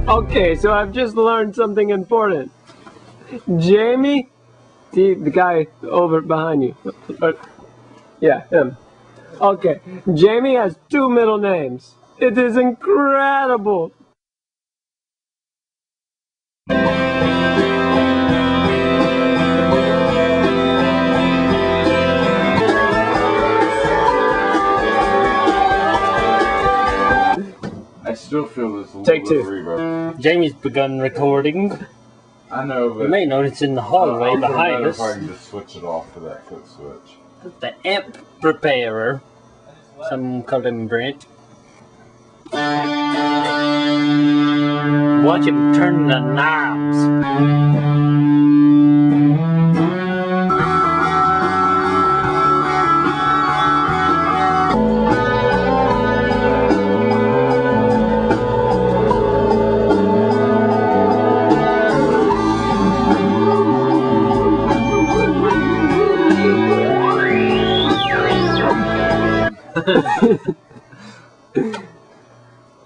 Okay, so I've just learned something important. Jamie, the guy over behind you. Yeah, him. Okay, Jamie has 2 middle names. It is incredible. I still feel this a little Take bit 2. of reverb. Jamie's begun recording. I know, but You may notice in the hallway I'll behind if I us can just switch it off to that foot switch. the amp preparer. Some call him Brent. Watch him turn the knobs.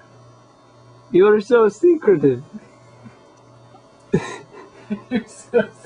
You're so secretive. You're so